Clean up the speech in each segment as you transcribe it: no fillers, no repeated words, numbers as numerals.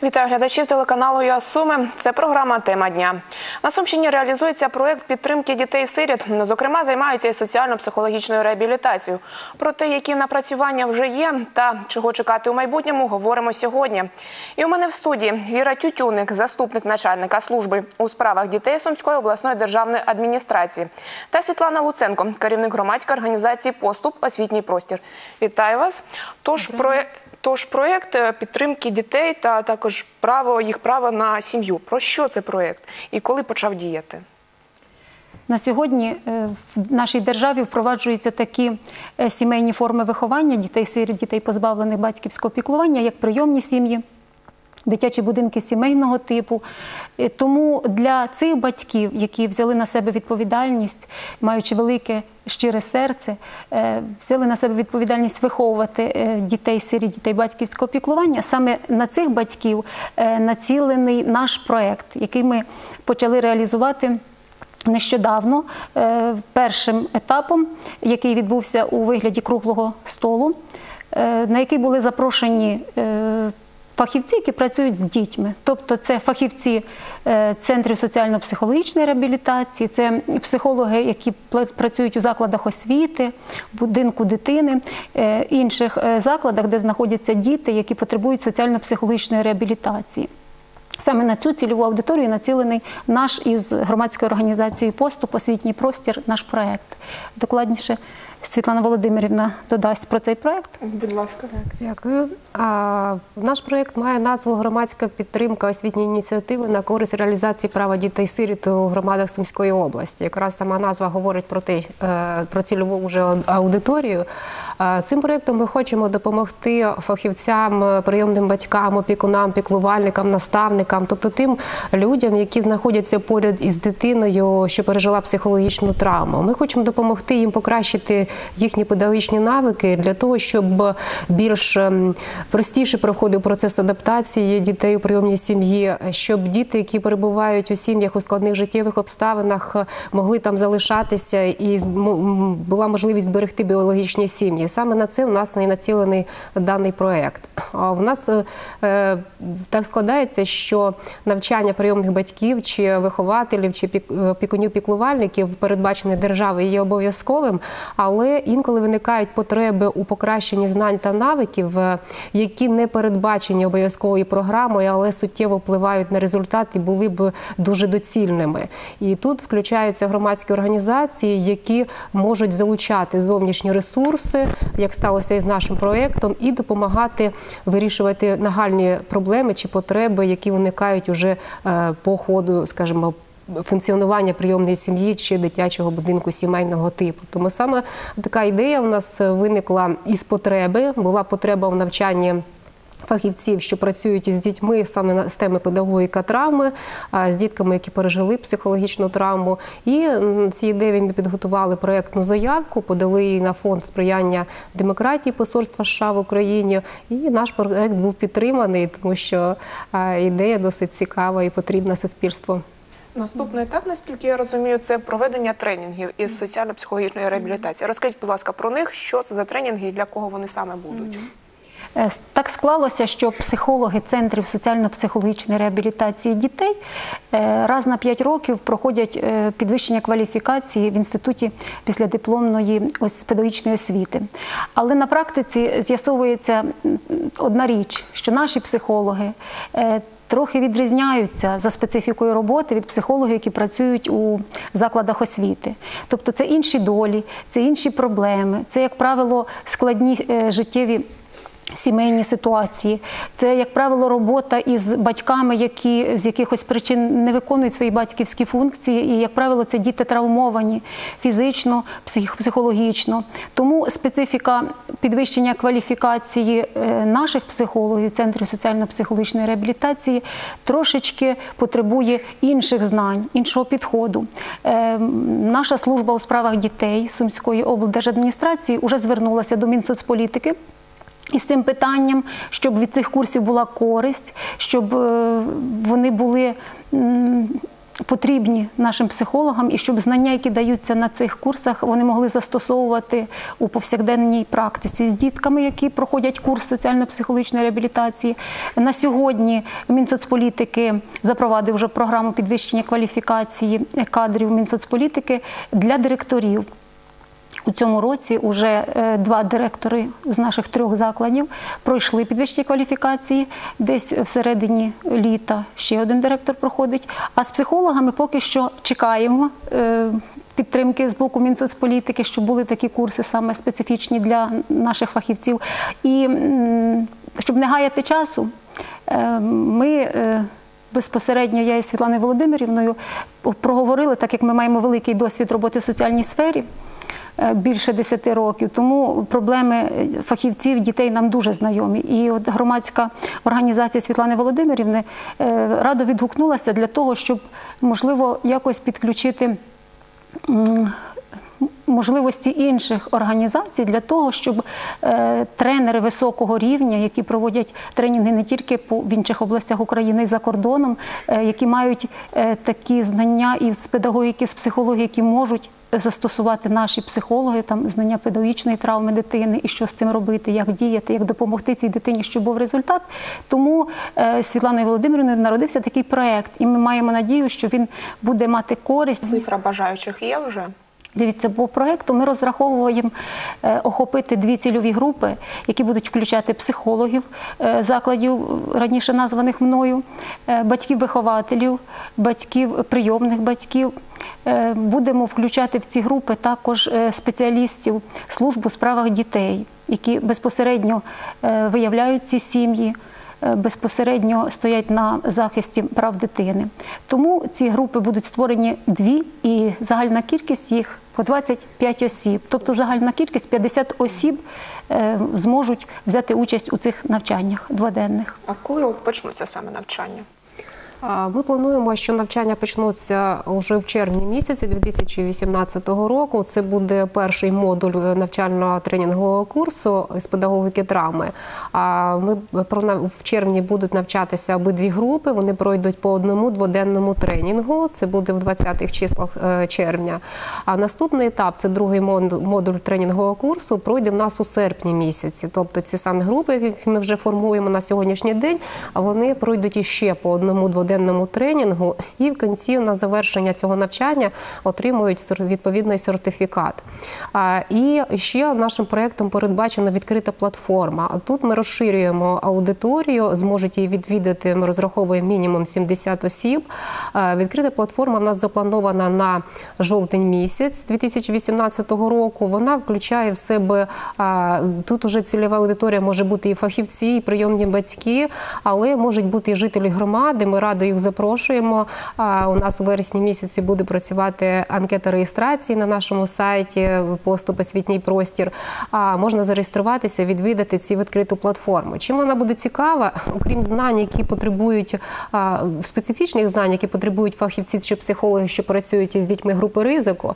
Вітаю глядачів телеканалу ЮА Суми. Це програма «Тема дня». На Сумщині реалізується проєкт підтримки дітей-сиріт. Зокрема, займаються і соціально-психологічною реабілітацією. Про те, які напрацювання вже є та чого чекати у майбутньому, говоримо сьогодні. І у мене в студії Віра Тютюник, заступник начальника служби у справах дітей Сумської обласної державної адміністрації. Та Світлана Луценко, керівник громадської організації «Поступ. Освітній простір». Вітаю вас. Тож проєкт підтримки дітей та також їх право на сім'ю. Про що це проєкт і коли почав діяти? На сьогодні в нашій державі впроваджуються такі сімейні форми виховання дітей-сиріт, дітей позбавлених батьківського піклування, як прийомні сім'ї, дитячі будинки сімейного типу. Тому для цих батьків, які взяли на себе відповідальність, маючи велике щире серце, взяли на себе відповідальність виховувати дітей-сиріт, дітей батьківського піклування, саме на цих батьків націлений наш проєкт, який ми почали реалізувати нещодавно, першим етапом, який відбувся у вигляді круглого столу, на який були запрошені фахівці, які працюють з дітьми. Тобто це фахівці центрів соціально-психологічної реабілітації, це психологи, які працюють у закладах освіти, будинку дитини, інших закладах, де знаходяться діти, які потребують соціально-психологічної реабілітації. Саме на цю цільову аудиторію націлений наш із громадською організацією «Поступ. Освітній простір» наш проєкт. Докладніше Світлана Володимирівна додасть про цей проєкт. Будь ласка. Дякую. Наш проєкт має назву «Громадська підтримка освітньої ініціативи на користь реалізації права дітей-сиріт у громадах Сумської області». Якраз сама назва говорить про цільову вже аудиторію. Цим проєктом ми хочемо допомогти фахівцям, прийомним батькам, опікунам, піклувальникам, наставникам, тобто тим людям, які знаходяться поряд із дитиною, що пережила психологічну травму. Ми хочемо допомогти їм покращити їхні педагогічні навики для того, щоб більш простіше проходив процес адаптації дітей у прийомній сім'ї, щоб діти, які перебувають у сім'ях у складних життєвих обставинах, могли там залишатися і була можливість зберегти біологічні сім'ї. Саме на це у нас і націлений даний проєкт. У нас так складається, що навчання прийомних батьків, чи вихователів, чи опікунів-піклувальників, передбачене державою, є обов'язковим, але інколи виникають потреби у покращенні знань та навиків, які не передбачені обов'язковою програмою, але суттєво впливають на результат і були б дуже доцільними. І тут включаються громадські організації, які можуть залучати зовнішні ресурси, як сталося із нашим проєктом, і допомагати вирішувати нагальні проблеми чи потреби, які виникають уже по ходу, скажімо, функціонування прийомної сім'ї чи дитячого будинку сімейного типу. Тому саме така ідея у нас виникла із потреби. Була потреба в навчанні фахівців, що працюють із дітьми саме з теми педагогіка травми, з дітками, які пережили психологічну травму. І ці ідеї ми підготували проєктну заявку, подали її на фонд сприяння демократії Посольства США в Україні. І наш проєкт був підтриманий, тому що ідея досить цікава і потрібна суспільству. Наступний етап, наскільки я розумію, це проведення тренінгів із соціально-психологічної реабілітації. Розкажіть, будь ласка, про них, що це за тренінги і для кого вони саме будуть? Так склалося, що психологи центрів соціально-психологічної реабілітації дітей раз на 5 років проходять підвищення кваліфікації в Інституті післядипломної педагогічної освіти. Але на практиці з'ясовується одна річ, що наші психологи трохи відрізняються за специфікою роботи від психологів, які працюють у закладах освіти. Тобто це інші долі, це інші проблеми, це, як правило, складні життєві сімейні ситуації. Це, як правило, робота із батьками, які з якихось причин не виконують свої батьківські функції. І, як правило, це діти травмовані фізично, психологічно. Тому специфіка підвищення кваліфікації наших психологів, Центрів соціально-психологічної реабілітації, трошечки потребує інших знань, іншого підходу. Наша служба у справах дітей Сумської облдержадміністрації вже звернулася до Мінсоцполітики із цим питанням, щоб від цих курсів була користь, щоб вони були потрібні нашим психологам і щоб знання, які даються на цих курсах, вони могли застосовувати у повсякденній практиці з дітками, які проходять курс соціально-психологічної реабілітації. На сьогодні Мінсоцполітики запровадив вже програму підвищення кваліфікації кадрів Мінсоцполітики для директорів. У цьому році вже 2 директори з наших 3 закладів пройшли підвищення кваліфікації. Десь всередині літа ще 1 директор проходить. А з психологами поки що чекаємо підтримки з боку Мінсоцполітики, щоб були такі курси саме специфічні для наших фахівців. І щоб не гаяти часу, ми безпосередньо, я із Світланою Володимирівною проговорили, так як ми маємо великий досвід роботи в соціальній сфері, більше 10 років, тому проблеми фахівців, дітей нам дуже знайомі. І от громадська організація Світлани Володимирівни радо відгукнулася для того, щоб, можливо, якось підключити можливості інших організацій для того, щоб тренери високого рівня, які проводять тренінги не тільки в інших областях України і за кордоном, які мають такі знання із педагогіки, з психології, які можуть застосувати наші психологи, там знання педагогічної травми дитини і що з цим робити, як діяти, як допомогти цій дитині, щоб був результат. Тому Світланою Володимирівною народився такий проєкт, і ми маємо надію, що він буде мати користь. Цифра бажаючих є вже? Дивіться, по проєкту ми розраховуємо охопити 2 цільові групи, які будуть включати психологів закладів, раніше названих мною, батьків-вихователів, прийомних батьків. Будемо включати в ці групи також спеціалістів служб у справах дітей, які безпосередньо виявляють ці сім'ї, безпосередньо стоять на захисті прав дитини. Тому ці групи будуть створені 2, і загальна кількість їх по 25 осіб. Тобто загальна кількість 50 осіб зможуть взяти участь у цих навчаннях дводенних. А коли почнуться саме навчання? Ми плануємо, що навчання почнуться вже в червні місяці 2018 року. Це буде перший модуль навчального тренінгового курсу з педагогіки травми. В червні будуть навчатися обидві групи. Вони пройдуть по 1 дводенному тренінгу. Це буде в 20-х числах червня. А наступний етап, це другий модуль тренінгового курсу, пройде в нас у серпні місяці. Тобто ці самі групи, які ми вже формуємо на сьогоднішній день, вони пройдуть іще по 1 дводенному тренінгу, і в кінці на завершення цього навчання отримують відповідний сертифікат. І ще нашим проєктом передбачена відкрита платформа. Тут ми розширюємо аудиторію, зможуть її відвідати, ми розраховуємо мінімум 70 осіб. Відкрита платформа в нас запланована на жовтень місяць 2018 року. Вона включає в себе, тут уже цільова аудиторія може бути і фахівці, і прийомні батьки, але можуть бути і жителі громади. Ми радо їх запрошуємо. У нас у вересні місяці буде працювати анкета реєстрації на нашому сайті «Поступ освітній простір». Можна зареєструватися, відвідати цю відкриту платформу. Чим вона буде цікава? Окрім знань, які потребують, специфічних знань, які потребують фахівці чи психологи, що працюють із дітьми групи ризику,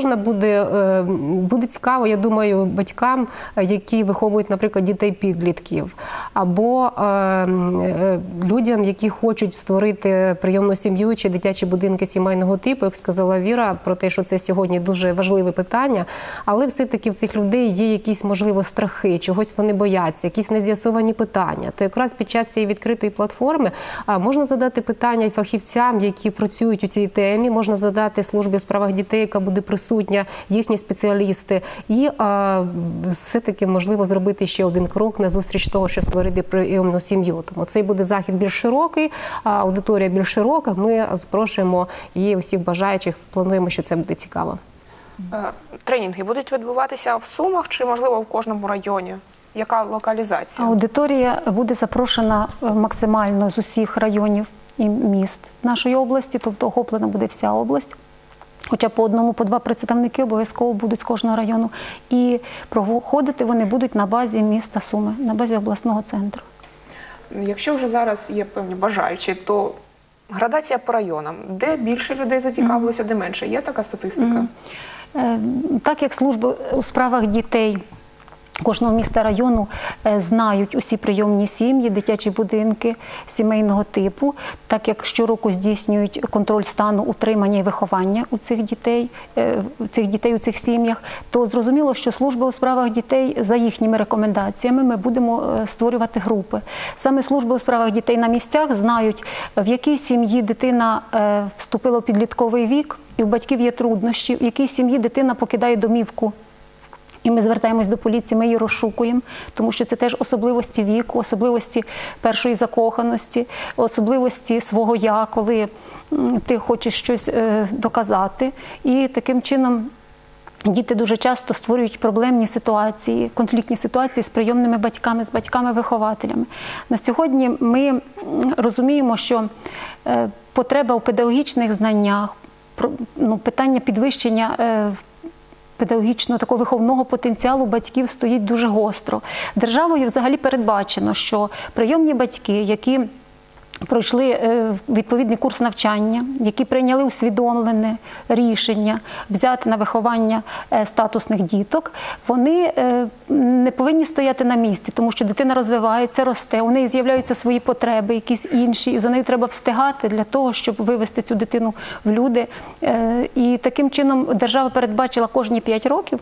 буде цікаво, я думаю, батькам, які виховують, наприклад, дітей-підлітків, або людям, які хочуть створити прийомну сім'ю чи дитячі будинки сімейного типу, як сказала Віра, про те, що це сьогодні дуже важливе питання, але все-таки в цих людей є якісь, можливо, страхи, чогось вони бояться, якісь нез'ясовані питання. То якраз під час цієї відкритої платформи можна задати питання і фахівцям, які працюють у цій темі, можна задати службі у справах дітей, яка буде присутня, їхні спеціалісти, і все-таки можливо зробити ще один крок на зустріч того, що створити прийомну сім'ю. Тому цей буде захід більш широкий, аудиторія більш широка, ми запрошуємо і усіх бажаючих, плануємо, що це буде цікаво. Тренінги будуть відбуватися в Сумах чи, можливо, в кожному районі? Яка локалізація? Аудиторія буде запрошена максимально з усіх районів і міст нашої області, тобто охоплена буде вся область. Хоча по 1, по 2 представники обов'язково будуть з кожного району. І проходити вони будуть на базі міста Суми, на базі обласного центру. Якщо вже зараз є певні бажаючі, то градація по районам. Де більше людей зацікавилося, де менше? Є така статистика? Так як служба у справах дітей кожного міста, району знають усі прийомні сім'ї, дитячі будинки сімейного типу, так як щороку здійснюють контроль стану утримання і виховання у цих дітей, у цих сім'ях, то зрозуміло, що служба у справах дітей за їхніми рекомендаціями ми будемо створювати групи. Саме служба у справах дітей на місцях знають, в якій сім'ї дитина вступила в підлітковий вік, і у батьків є труднощі, в якій сім'ї дитина покидає домівку. І ми звертаємось до поліції, ми її розшукуємо, тому що це теж особливості віку, особливості першої закоханості, особливості свого «я», коли ти хочеш щось доказати. І таким чином діти дуже часто створюють проблемні ситуації, конфліктні ситуації з прийомними батьками, з батьками-вихователями. На сьогодні ми розуміємо, що потреба у педагогічних знаннях, питання підвищення педагогічного, такого виховного потенціалу батьків стоїть дуже гостро. Державою взагалі передбачено, що прийомні батьки, які пройшли відповідний курс навчання, які прийняли усвідомлене рішення взяти на виховання статусних діток, вони не повинні стояти на місці, тому що дитина розвивається, росте, у неї з'являються свої потреби, якісь інші, і за нею треба встигати для того, щоб вивести цю дитину в люди. І таким чином держава передбачила кожні 5 років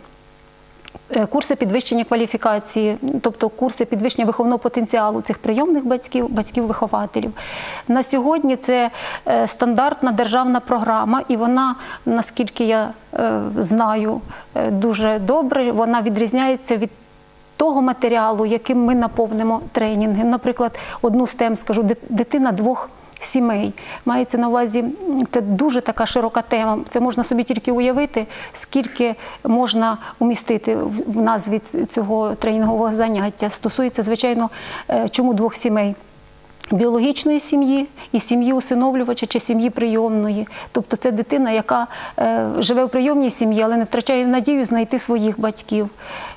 курси підвищення кваліфікації, тобто курси підвищення виховного потенціалу цих прийомних батьків, батьків-вихователів. На сьогодні це стандартна державна програма, і вона, наскільки я знаю дуже добре, вона відрізняється від того матеріалу, яким ми наповнимо тренінги. Наприклад, одну з тем скажу: дитина двох сімей. Мається на увазі, це дуже така широка тема. Це можна собі тільки уявити, скільки можна умістити в назві цього тренінгового заняття. Стосується, звичайно, чому двох сімей? Біологічної сім'ї і сім'ї усиновлювача чи сім'ї прийомної. Тобто це дитина, яка живе в прийомній сім'ї, але не втрачає надію знайти своїх батьків.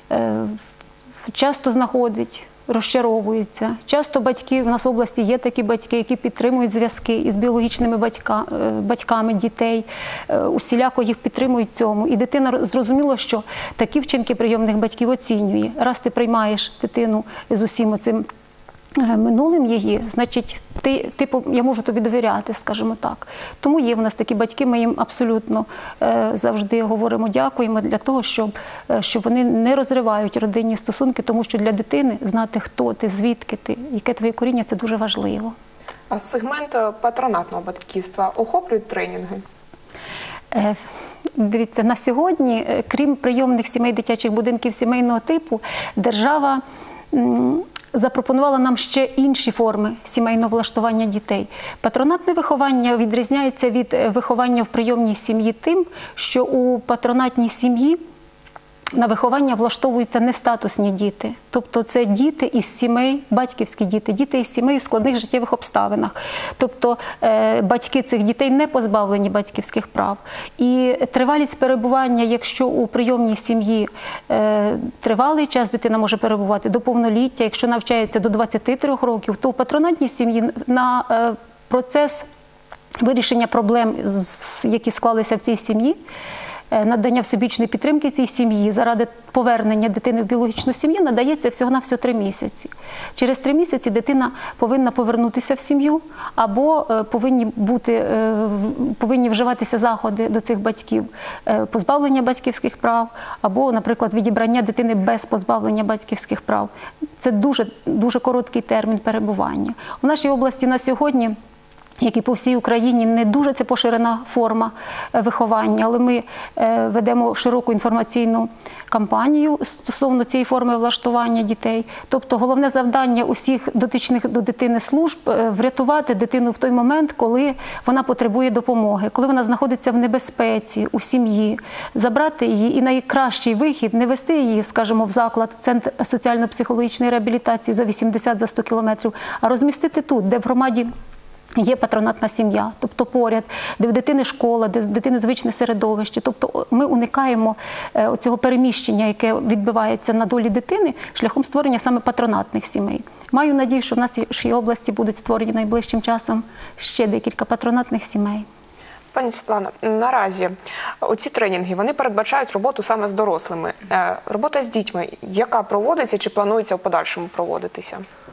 Часто знаходить, розчаровується. Часто батьки, в нас в області є такі батьки, які підтримують зв'язки із біологічними батьками дітей, усіляко їх підтримують в цьому. І дитина, зрозуміло, що такі вчинки прийомних батьків оцінює. Раз ти приймаєш дитину з усім оцим минулим її, значить, я можу тобі довіряти, скажімо так. Тому є в нас такі батьки, ми їм абсолютно завжди говоримо дякуємо для того, щоб вони не розривають родинні стосунки, тому що для дитини знати, хто ти, звідки ти, яке твоє коріння – це дуже важливо. А сегмент патронатного батьківства охоплюють тренінги? Дивіться, на сьогодні, крім прийомних сімей, дитячих будинків сімейного типу, держава запропонувала нам ще інші форми сімейного влаштування дітей. Патронатне виховання відрізняється від виховання в прийомній сім'ї тим, що у патронатній сім'ї на виховання влаштовуються нестатусні діти. Тобто це діти із сімей, батьківські діти, діти із сімей у складних життєвих обставинах. Тобто батьки цих дітей не позбавлені батьківських прав. І тривалість перебування, якщо у прийомній сім'ї тривалий час дитина може перебувати до повноліття, якщо навчається до 23 років, то у патронатній сім'ї на процес вирішення проблем, які склалися в цій сім'ї, надання всебічної підтримки цій сім'ї заради повернення дитини в біологічну сім'ю надається всього-навсього 3 місяці. Через 3 місяці дитина повинна повернутися в сім'ю або повинні вживатися заходи до цих батьків, позбавлення батьківських прав або, наприклад, відібрання дитини без позбавлення батьківських прав. Це дуже короткий термін перебування. У нашій області на сьогодні, як і по всій Україні, не дуже це поширена форма виховання, але ми ведемо широку інформаційну кампанію стосовно цієї форми влаштування дітей. Тобто головне завдання усіх дотичних до дитини служб – врятувати дитину в той момент, коли вона потребує допомоги, коли вона знаходиться в небезпеці, у сім'ї, забрати її і найкращий вихід – не вести її, скажімо, в заклад, в центр соціально-психологічної реабілітації за 80-100 кілометрів, а розмістити тут, де в громаді є патронатна сім'я, тобто поряд, де в дитини школа, де в дитини звичне середовище. Тобто ми уникаємо цього переміщення, яке відбувається на долі дитини, шляхом створення саме патронатних сімей. Маю надію, що в нашій області будуть створені найближчим часом ще декілька патронатних сімей. Пані Світлана, наразі оці тренінги, вони передбачають роботу саме з дорослими. Робота з дітьми, яка проводиться чи планується в подальшому проводитися?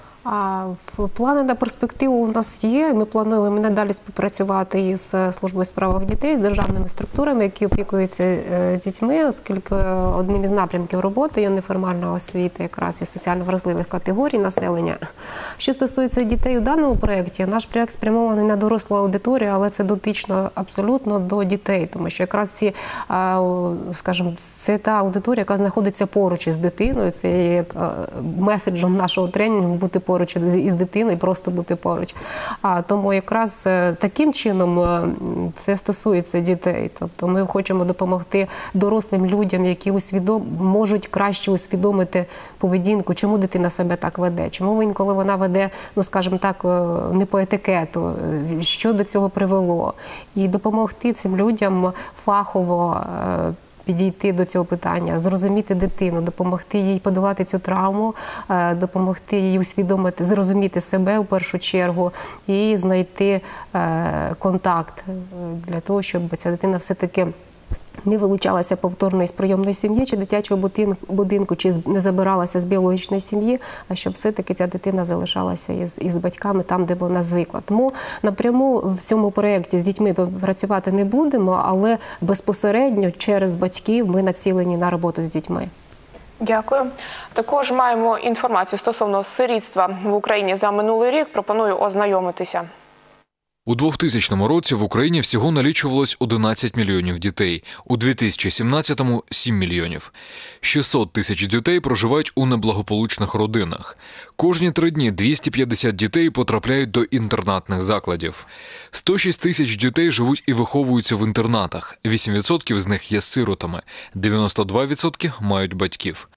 В плани на перспективу у нас є. Ми плануємо надалі співпрацювати із Службою у справах дітей, з державними структурами, які опікуються дітьми, оскільки одним із напрямків роботи є неформальна освіта якраз із соціально вразливих категорій населення. Що стосується дітей у даному проєкті, наш проєкт спрямований на дорослу аудиторію, але це дотично абсолютно до дітей, тому що якраз ці, скажімо, це та аудиторія, яка знаходиться поруч із дитиною, це є меседжем нашого тренінгу бути поруч із дитиною, просто бути поруч. Тому якраз таким чином це стосується дітей. Тобто ми хочемо допомогти дорослим людям, які можуть краще усвідомити поведінку, чому дитина себе так веде, чому інколи вона веде, ну скажімо так, не по етикету, що до цього привело. І допомогти цим людям фахово підійти до цього питання, зрозуміти дитину, допомогти їй подолати цю травму, допомогти їй усвідомити, зрозуміти себе в першу чергу і знайти контакт для того, щоб ця дитина все-таки не вилучалася повторно із прийомної сім'ї чи дитячого будинку, чи не забиралася з біологічної сім'ї, а щоб все-таки ця дитина залишалася із батьками там, де вона звикла. Тому напряму в цьому проєкті з дітьми працювати не будемо, але безпосередньо через батьків ми націлені на роботу з дітьми. Дякую. Також маємо інформацію стосовно сирітства в Україні за минулий рік. Пропоную ознайомитися. У 2000 році в Україні всього налічувалось 11 мільйонів дітей, у 2017-му – 7 мільйонів. 600 тисяч дітей проживають у неблагополучних родинах. Кожні 3 дні 250 дітей потрапляють до інтернатних закладів. 106 тисяч дітей живуть і виховуються в інтернатах, 8% з них є сиротами, 92% мають батьків.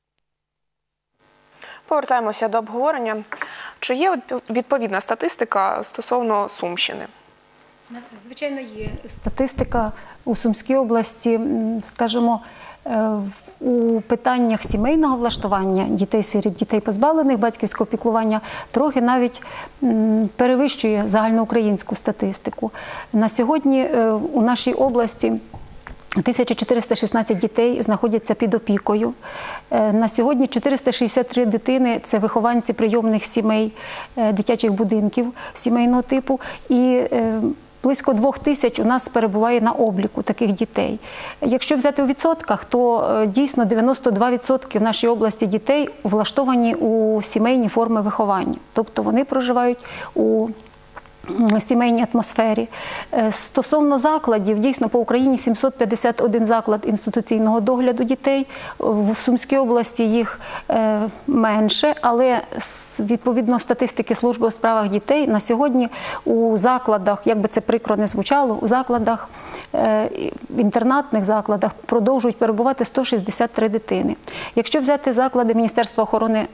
Повертаємося до обговорення. Чи є відповідна статистика стосовно Сумщини? Звичайно, є статистика у Сумській області, скажімо, у питаннях сімейного влаштування дітей-сиріт, дітей позбавлених батьківського піклування трохи навіть перевищує загальноукраїнську статистику. На сьогодні у нашій області 1416 дітей знаходяться під опікою. На сьогодні 463 дитини – це вихованці прийомних сімей, дитячих будинків сімейного типу. І близько 2000 у нас перебуває на обліку таких дітей. Якщо взяти у відсотках, то дійсно 92% в нашій області дітей влаштовані у сімейні форми виховання. Тобто вони проживають у сімейній атмосфері. Стосовно закладів, дійсно по Україні 751 заклад інституційного догляду дітей. В Сумській області їх менше, але відповідно статистики Служби у справах дітей на сьогодні у закладах, як би це прикро не звучало, у закладах, в інтернатних закладах продовжують перебувати 163 дитини. Якщо взяти заклади Міністерства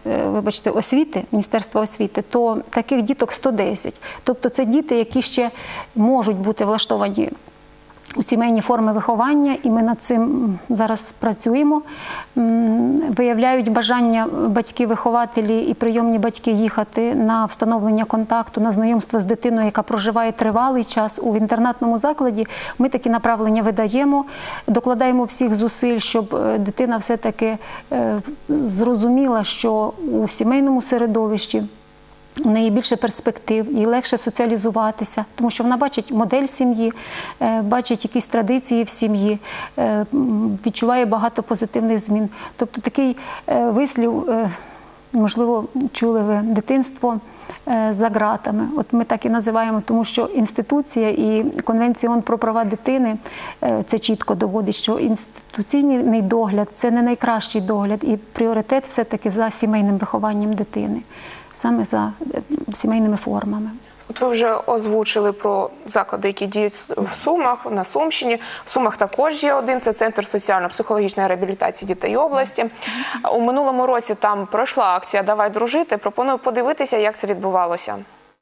освіти, то таких діток 110. Тобто це діти, які ще можуть бути влаштовані у сімейні форми виховання, і ми над цим зараз працюємо. Виявляють бажання батьки-вихователі і прийомні батьки їхати на встановлення контакту, на знайомство з дитиною, яка проживає тривалий час у інтернатному закладі. Ми такі направлення видаємо, докладаємо всіх зусиль, щоб дитина все-таки зрозуміла, що у сімейному середовищі у неї більше перспектив, їй легше соціалізуватися, тому що вона бачить модель сім'ї, бачить якісь традиції в сім'ї, відчуває багато позитивних змін. Тобто такий вислів, можливо, чули ви, дитинство за ґратами. От ми так і називаємо, тому що інституція і Конвенція ООН про права дитини це чітко доводить, що інституційний догляд – це не найкращий догляд, і пріоритет все-таки за сімейним вихованням дитини, саме за сімейними формами. От ви вже озвучили про заклади, які діють в Сумах, на Сумщині. В Сумах також є один, це Центр соціально-психологічної реабілітації дітей області. У минулому році там пройшла акція «Давай дружити». Пропоную подивитися, як це відбувалося.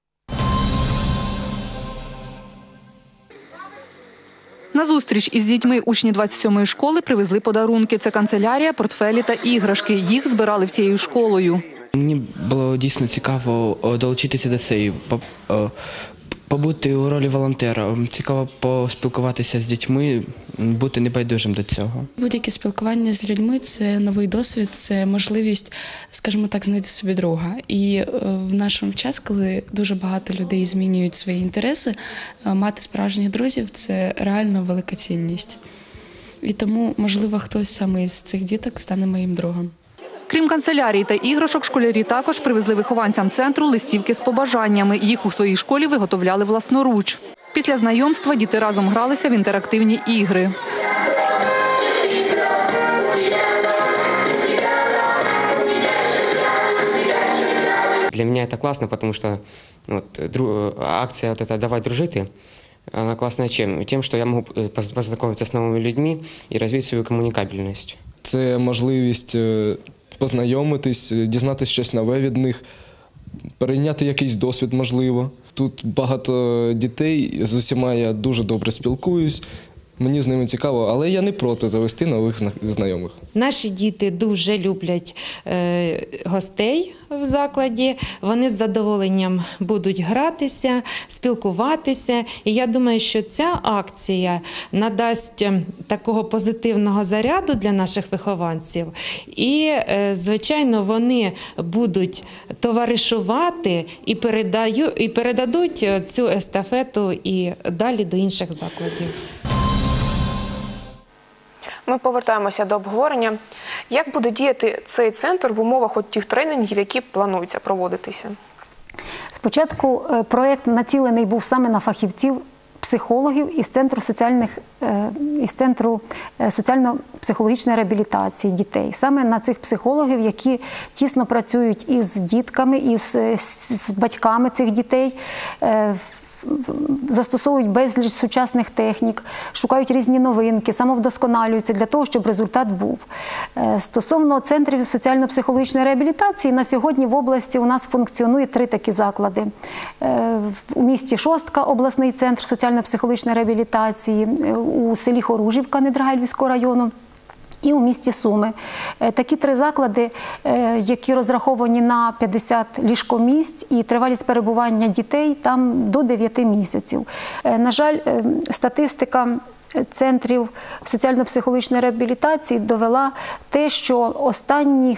На зустріч із дітьми учні 27-ї школи привезли подарунки. Це канцелярія, портфелі та іграшки. Їх збирали всією школою. Мені було дійсно цікаво долучитися до цієї побути у ролі волонтера. Цікаво поспілкуватися з дітьми, бути небайдужим до цього. Будь-яке спілкування з людьми – це новий досвід, це можливість, скажімо так, знайти собі друга. І в нашому час, коли дуже багато людей змінюють свої інтереси, мати справжніх друзів – це реально велика цінність. І тому, можливо, хтось саме із цих діток стане моїм другом. Крім канцелярії та іграшок, школярі також привезли вихованцям центру листівки з побажаннями. Їх у своїй школі виготовляли власноруч. Після знайомства діти разом гралися в інтерактивні ігри. Для меня это классно, потому что акция «Давай дружити», она классная чем? Тем, что я могу познакомиться с новыми людьми и развить свою коммуникабельность. Це можливість познайомитись, дізнатися щось нове від них, перейняти якийсь досвід, можливо. Тут багато дітей, з усіма я дуже добре спілкуюсь, мені з ними цікаво, але я не проти завести нових знайомих. Наші діти дуже люблять гостей в закладі, вони з задоволенням будуть гратися, спілкуватися. І я думаю, що ця акція надасть такого позитивного заряду для наших вихованців. І, звичайно, вони будуть товаришувати і передадуть цю естафету і далі до інших закладів. Ми повертаємося до обговорення. Як буде діяти цей центр в умовах тих тренінгів, які плануються проводитися? Спочатку проєкт націлений був саме на фахівців, психологів із центру соціально-психологічної реабілітації дітей. Саме на цих психологів, які тісно працюють із дітками, із батьками цих дітей, застосовують безліч сучасних технік, шукають різні новинки, самовдосконалюються для того, щоб результат був. Стосовно центрів соціально-психологічної реабілітації, на сьогодні в області у нас функціонує 3 такі заклади. У місті Шостка – обласний центр соціально-психологічної реабілітації, у селі Хоружівка Недрогайлівського району, і у місті Суми. Такі 3 заклади, які розраховані на 50 ліжкомісць і тривалість перебування дітей там до 9 місяців. На жаль, статистика центрів соціально-психологічної реабілітації довела те, що останні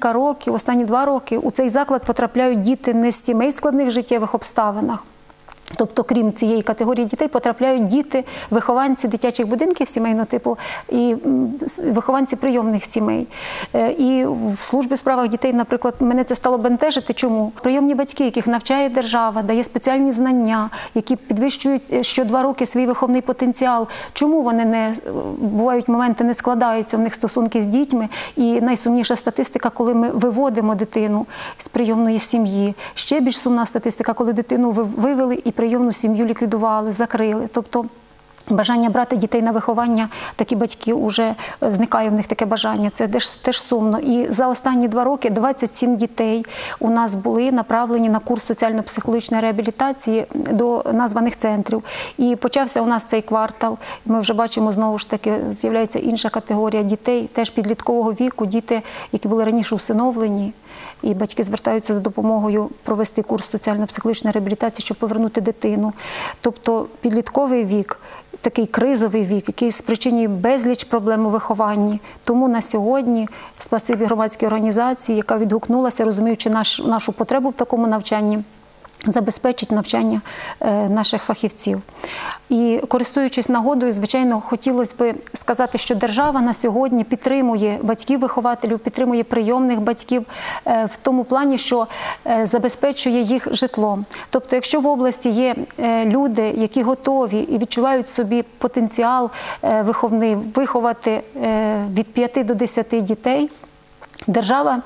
2 роки у цей заклад потрапляють діти не з сімей складних життєвих обставинах. Тобто, крім цієї категорії дітей, потрапляють діти, вихованці дитячих будинків сімейного типу і вихованці прийомних сімей. І в службі у справах дітей, наприклад, мене це стало бентежити. Чому? Прийомні батьки, яких навчає держава, дає спеціальні знання, які підвищують що 2 роки свій виховний потенціал. Чому вони бувають моменти, не складаються в них стосунки з дітьми? І найсумніша статистика, коли ми виводимо дитину з прийомної сім'ї. Ще більш сумна статистика, коли дитину вивели і прийомну сім'ю ліквідували, закрили. Тобто бажання брати дітей на виховання, такі батьки вже зникає в них таке бажання. Це теж сумно. І за останні 2 роки 27 дітей у нас були направлені на курс соціально-психологічної реабілітації до названих центрів. І почався у нас цей квартал. Ми вже бачимо, знову ж таки, з'являється інша категорія дітей, теж підліткового віку, діти, які були раніше усиновлені. І батьки звертаються за допомогою провести курс соціально-психологічної реабілітації, щоб повернути дитину. Тобто підлітковий вік, такий кризовий вік, який спричинює безліч проблем у вихованні. Тому на сьогодні, спасибі громадській організації, яка відгукнулася, розуміючи нашу потребу в такому навчанні, забезпечить навчання наших фахівців. І користуючись нагодою, звичайно, хотілося б сказати, що держава на сьогодні підтримує батьків-вихователів, підтримує прийомних батьків в тому плані, що забезпечує їх житлом. Тобто, якщо в області є люди, які готові і відчувають собі потенціал виховний виховати від 5 до 10 дітей, держава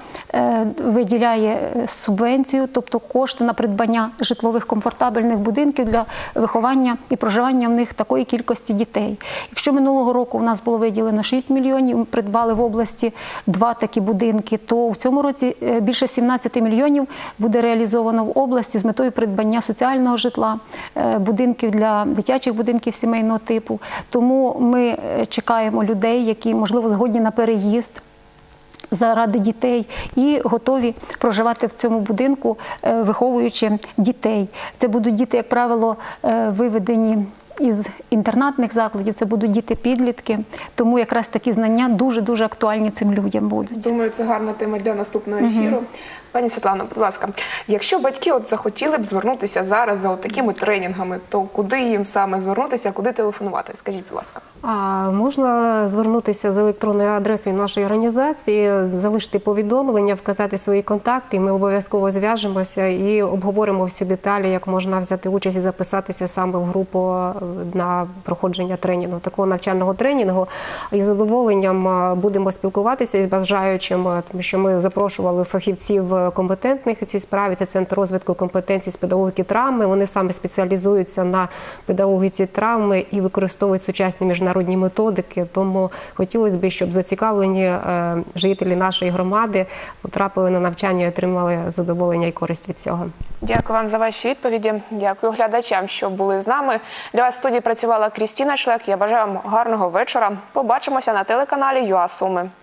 виділяє субвенцію, тобто кошти на придбання житлових комфортабельних будинків для виховання і проживання в них такої кількості дітей. Якщо минулого року у нас було виділено 6 мільйонів, ми придбали в області 2 такі будинки, то в цьому році більше 17 мільйонів буде реалізовано в області з метою придбання соціального житла, будинків для дитячих будинків сімейного типу. Тому ми чекаємо людей, які, можливо, згодні на переїзд, заради дітей і готові проживати в цьому будинку, виховуючи дітей. Це будуть діти, як правило, виведені із інтернатних закладів, це будуть діти-підлітки, тому якраз такі знання дуже-дуже актуальні цим людям будуть. Думаю, це гарна тема для наступного ефіру. Пані Світлано, будь ласка, якщо батьки захотіли б звернутися зараз за такими тренінгами, то куди їм саме звернутися, куди телефонувати? Скажіть, будь ласка. Можна звернутися з електронною адресою нашої організації, залишити повідомлення, вказати свої контакти, ми обов'язково зв'яжемося і обговоримо всі деталі, як можна взяти участь і записатися саме в групу на проходження тренінгу, такого навчального тренінгу. І з задоволенням будемо спілкуватися із бажаючими, тому що ми запрошували фахівців компетентних у цій справі. Це Центр розвитку компетенцій з педагогіки травми. Вони саме спеціалізуються на педагогіці травми і використовують сучасні міжнародні методики. Тому хотілося б, щоб зацікавлені жителі нашої громади потрапили на навчання і отримали задоволення і користь від цього. Дякую вам за ваші відповіді. Дякую глядачам, що були з нами. Для вас в студії працювала Крістіна Шлек. Я бажаю вам гарного вечора. Побачимося на телеканалі ЮА Суми.